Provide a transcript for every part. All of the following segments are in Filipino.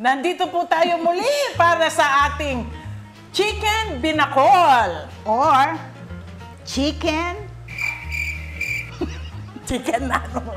Nandito po tayo muli para sa ating chicken binakol. Or chicken Ano?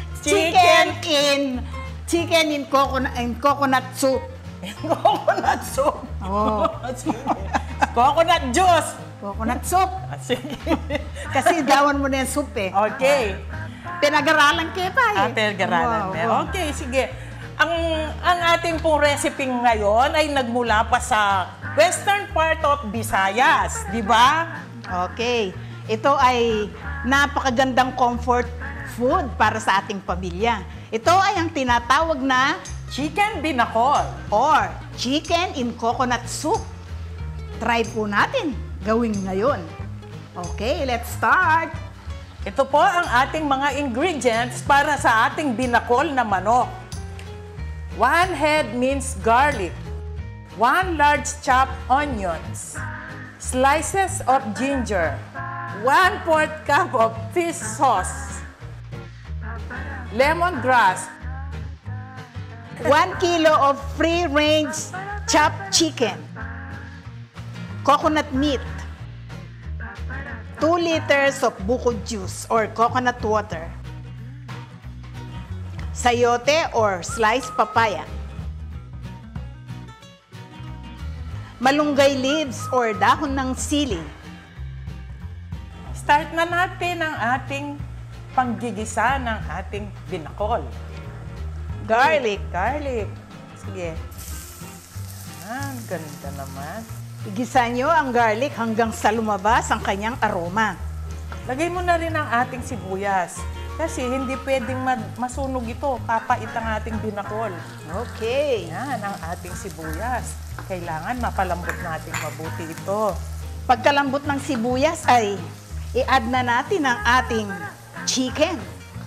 chicken in coconut soup. Coconut soup. Oh, Coconut juice. coconut soup. Sige. Kasi gawan mo na yung soup eh. Okay. Pinag-aralan kayo pa eh. Garalan. Wow. Okay, sige. Ang ating pong recipe ngayon ay nagmula pa sa western part of Visayas, di ba? Okay. Ito ay napakagandang comfort food para sa ating pamilya. Ito ay ang tinatawag na Chicken binakol. or chicken in coconut soup. Try po natin gawin ngayon. Okay, let's start. Ito po ang ating mga ingredients para sa ating binakol na manok. 1 head minced garlic, 1 large chopped onions, slices of ginger, 1/4 cup of fish sauce, lemongrass, 1 kilo of free-range chopped chicken, coconut meat, 2 liters of buko juice or coconut water, sayote or sliced papaya, malunggay leaves or dahon ng sili, Start na natin ang ating panggigisa ng ating binakol. garlic. Garlic. Sige. Ganda naman. Igisa nyo ang garlic hanggang sa lumabas ang kanyang aroma. Lagay mo na rin ang ating sibuyas. Kasi hindi pwedeng masunog ito. Papait ang ating binakol. Okay. Yan ang ating sibuyas. Kailangan mapalambot natin mabuti ito. Pagkalambot ng sibuyas ay i-add na natin ang ating chicken.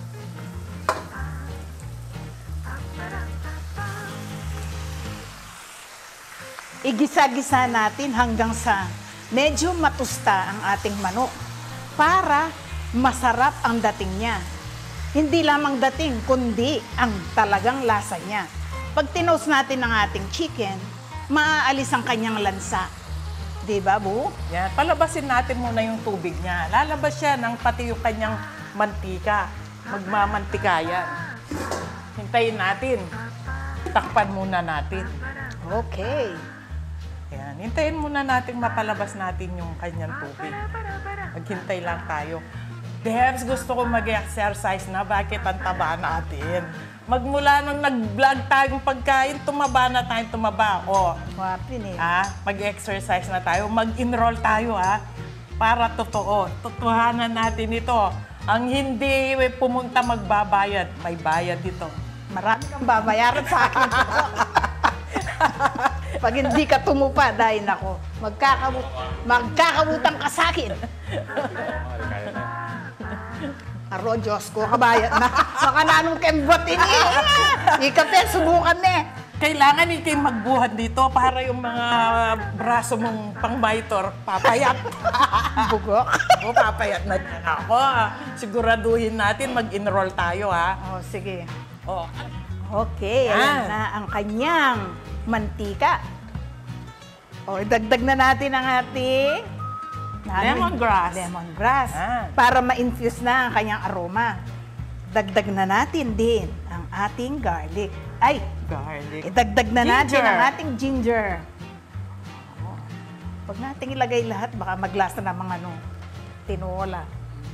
Igisa-gisa natin hanggang sa medyo matusta ang ating manok para masarap ang dating niya. Hindi lamang dating, kundi ang talagang lasa niya. Pag tinos natin ang ating chicken, maaalis ang kanyang lansa. Di ba, Bu? Yan. Palabasin natin muna yung tubig niya. Lalabas siya ng pati yung kanyang mantika. Magmamantika yan. Hintayin natin. Takpan muna natin. Okay. Yan. Hintayin muna natin mapalabas natin yung kanyang tubig. Maghintay lang tayo. Debs, gusto ko mag-exercise na. Bakit ang taba natin? Magmula nung nag-vlog tayong pagkain, tumaba na tayong tumaba. O, Wapin eh. mag-exercise na tayo. Mag-enroll tayo, para totoo. Tutuhanan natin ito. Ang hindi pumunta magbabayad, may bayad dito. Marami kang babayaran sa akin. Pag hindi ka tumupad, dahil nako, magkakabutang ka sa akin. Aro, Diyos ko, kabayan na. Baka nanong kembot ini. Ikape, subukan na. Kailangan ikay magbuhat dito para yung mga braso mong pang-monitor papayat. Bugok. O, papayat na din ako. Siguraduhin natin mag-enroll tayo, Oh, sige. O, Okay, ayan na ang kanyang mantika. O, idagdag na natin ang ating Lemongrass. Lemongrass. Ah. Para ma-infuse na ang kanyang aroma. Dagdag na natin din ang ating garlic. Ay, garlic. idagdag na natin Ginger. ang ating ginger. Oh. Pag natin ilagay lahat, baka maglasa ng mga tinola.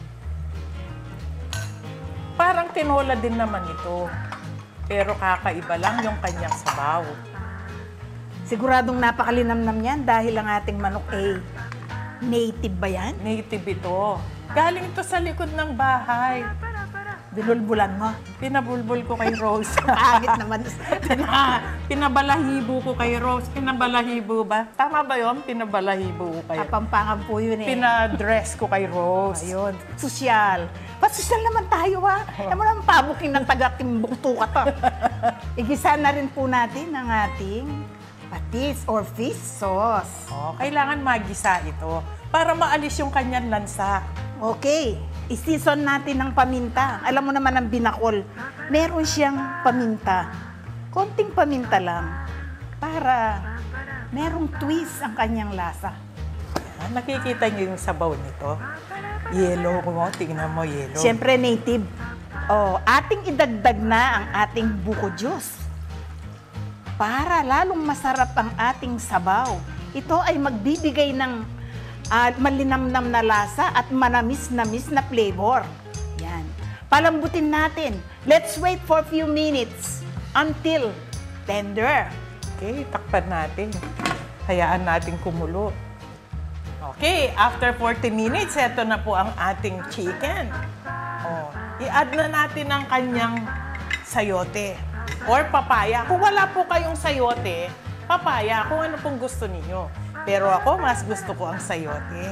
Parang tinola din naman ito. Pero kakaiba lang yung kanyang sabaw. Siguradong napakalinamnam yan dahil ang ating manok ay native ba yan? Native ito. Galing ito sa likod ng bahay. Binulbulan mo. Pinabulbul ko kay Rose. Pangit naman. Pinabalahibo ko kay Rose. Pinabalahibo ba? Tama ba yun? Pinabalahibo ko kay Kapampangan po yun eh. Pinadress ko kay Rose. Ayun. Sosyal. Pasosyal naman tayo ha. Alam mo naman pabuking ng taga-timbuktu ka to. Igisa na rin po natin ang ating patis or fish sauce. Oh, kailangan magisa ito para maalis yung kanyang lansa. Okay. I-season natin ng paminta. Alam mo naman ang binakol. Meron siyang paminta. Konting paminta lang. para merong twist ang kanyang lasa. Nakikita niyo yung sabaw nito? Yellow mo, tingnan mo yellow. Siyempre native. Ating idagdag na ang ating buko juice para lalong masarap ang ating sabaw. Ito ay magbibigay ng malinamnam na lasa at manamis-namis na flavor. Yan. Palambutin natin. Let's wait for a few minutes until tender. Okay, takpan natin. Hayaan natin kumulo. Okay, after 40 minutes, ito na po ang ating chicken. I-add na natin ang kanyang sayote or papaya. Kung wala po kayong sayote, papaya, kung ano pong gusto niyo. Pero ako, mas gusto ko ang sayote.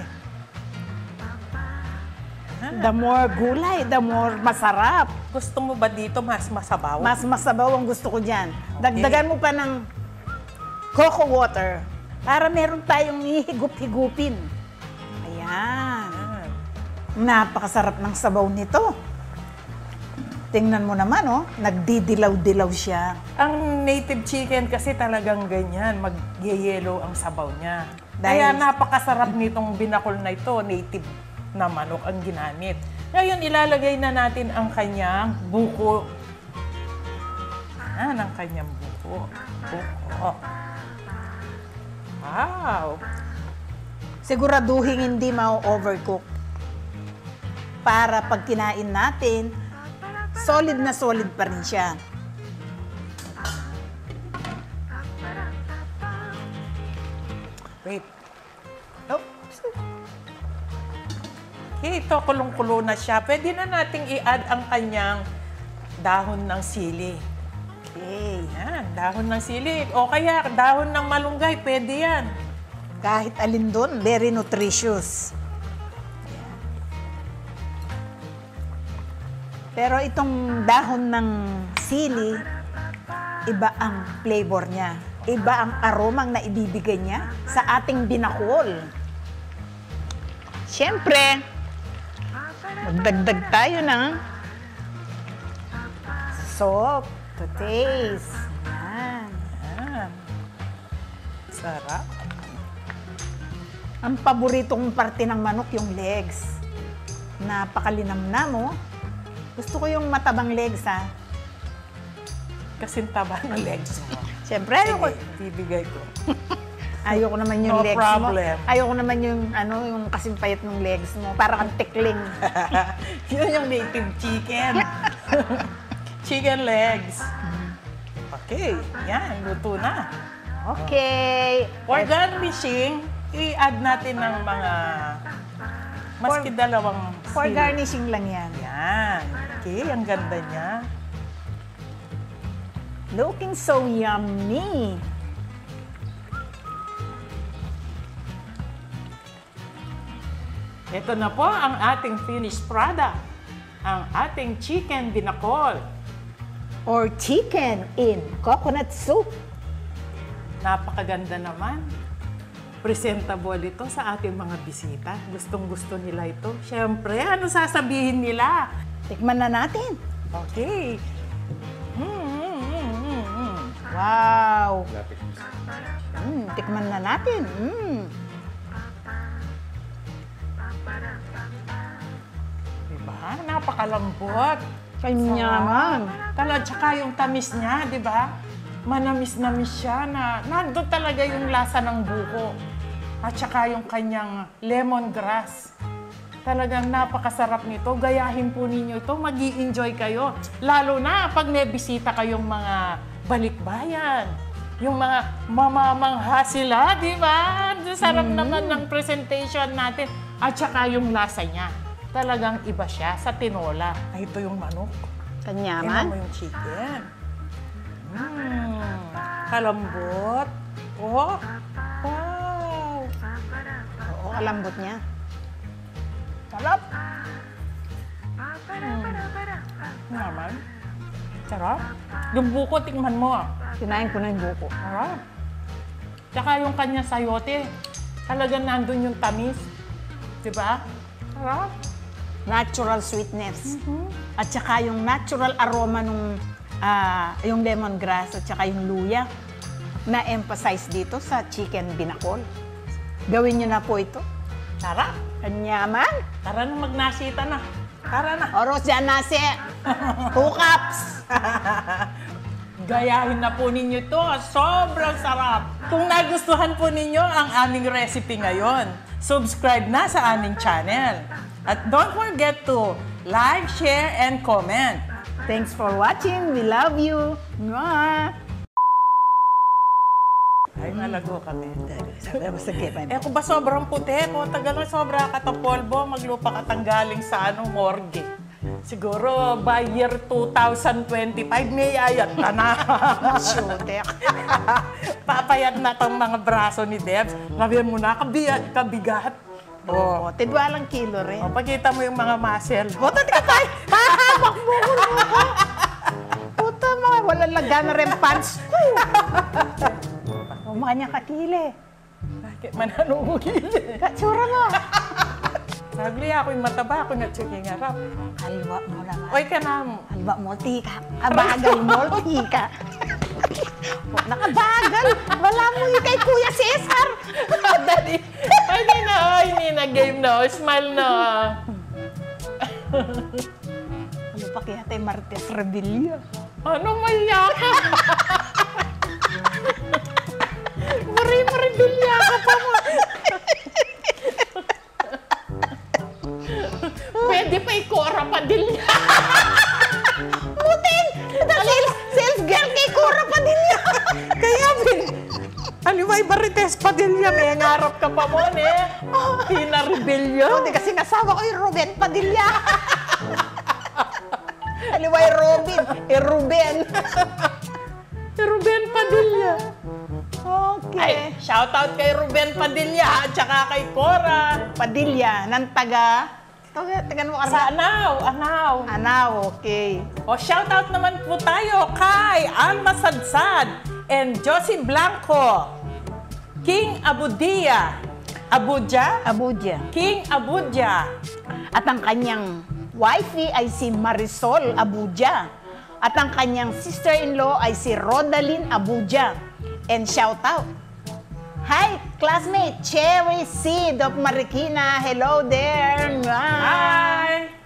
The more gulay, the more masarap. Gusto mo ba dito mas masabaw? Mas masabaw ang gusto ko dyan. Dagdagan mo pa ng coco water para meron tayong hihigup-higupin. Ayan. Napakasarap ng sabaw nito. Tingnan mo naman, nagdidilaw-dilaw siya. Ang native chicken kasi talagang ganyan, mag-yellow ang sabaw niya. Kaya napakasarap nitong binakol na ito, native na manok ang ginamit. Ngayon, ilalagay na natin ang kanyang buko. Ang kanyang buko. Buko. Wow! Siguraduhin hindi ma-overcook. Para pag kinain natin, solid na solid pa rin siya. Wait. Oops. Okay, ito kulong-kulo na siya. Pwede na nating i-add ang kanyang dahon ng sili. Okay, yan. Dahon ng sili. O kaya dahon ng malunggay, pwede yan. Kahit alin doon, very nutritious. Pero itong dahon ng sili, iba ang flavor niya. Iba ang aromang na ibibigay niya sa ating binakol. Siyempre, magdagdag tayo ng salt to taste. Yan. Yan. Sarap. Ang paboritong parte ng manok, yung legs. Napakalinamnam mo. Gusto ko yung matabang legs, ha? Kasing taba ng legs mo. Siyempre, ayoko. Bibigay ko. Ayoko naman yung No legs problem. mo. Ayoko naman yung, yung kasimpayat ng legs mo. Parang kang tikling. Yun yung native chicken. Chicken legs. Okay, yan. Luto na. Okay. For garnishing, i-add natin ng mga maski dalawang For sili. garnishing lang yan. Yan. Okay, ang ganda niya. Looking so yummy. Ito na po ang ating finished product. Ang ating chicken binakol. Or chicken in coconut soup. Napakaganda naman. Presentable ito sa ating mga bisita. Gustong-gusto nila ito. Siyempre, ano sasabihin nila? Tikman na natin. Okay. Wow. Tikman na natin. Diba? Napakalambot. Kanya naman. Tsaka yung tamis niya, di ba? Manamis-namis siya na nandun talaga yung lasa ng buko. At saka yung kanyang lemongrass. Talagang napakasarap nito. Gayahin po ninyo ito. Mag-i-enjoy kayo. Lalo na pag may bisita kayong mga balikbayan. Yung mga mamamangha sila, di ba? Sarap naman ng presentation natin. At saka yung lasa niya. Talagang iba siya sa tinola. Ay, ito yung manok. Kanya Tingnan naman. mo yung chicken. Kalambot. Oh, wow. Oo, kalambot niya. Sarap. Naman. Sarap. Yung buko, tingnan mo. Kinain ko na yung buko. Sarap. Tsaka yung kanya sayote. Talagang nandun yung tamis. Diba? Sarap. Natural sweetness. At saka yung natural aroma nung yung lemongrass at saka yung luya. na-emphasize dito sa chicken binakol. Gawin nyo na po ito. Tara, Anyaman. tara na magnasita na. Tara na. Oros dyan nasi. 2 cups. Gayahin na po ninyo to. Sobrang sarap. Kung nagustuhan po ninyo ang aming recipe ngayon, subscribe na sa aming channel. At don't forget to like, share, and comment. Thanks for watching. We love you. Mwah! Ay, nalago kami. Sige, Eh, kung ba sobrang puti, kung tagal na sobra katapolbo, maglupa katanggaling sa morgue. Siguro, by year 2025, may ayat na na. Shooter. Papayat na tong mga braso ni Debs. Labihan mo na, kabigat. Oo, tidwalang kilo rin. O, pakita mo yung mga muscle. Puta, di ka tayo! Hahabak mo ko! Puta, mga walang lagana rin pants ko. Mga niya katili. Bakit mananugugili? Katsura mo. Sagli ako yung mataba, ako nga chiking harap. Halwa mo naman. Oy ka na. Halwa mo, tika. Kabagal mo, tika. Nakabagal. Wala mo yung kay Kuya Cesar. Dali. Ay, hindi na. Game na. Smile na. Ano pa kaya tayo Martes Revilla? Ano maya ka? Maribilya ka pa mo. Pwede pa ikora pa din niya. Muting! Sales girl kay Cora Padilla. Kaya, Aliway Marites Padilla, may ngarap ka pa mo, Tina Rebellion. Hindi kasi nasawa ko yung Ruben Padilla. Aliway Robin, Ruben. Ruben Padilla. Okay. Ay, shout out kay Ruben Padilla at saka kay Cora. Padilla, ng taga mo Sa Anaw. Anaw, okay. O, shout out naman po tayo kay Alma Sadsad and Josie Blanco. King Abudia. Abuja. King Abudia. At ang kanyang wifey ay si Marisol Abuja. At ang kanyang sister-in-law ay si Rodaline Abuja. And shout out. Hi, classmate Cherry Seed of Marikina. Hello there. Hi!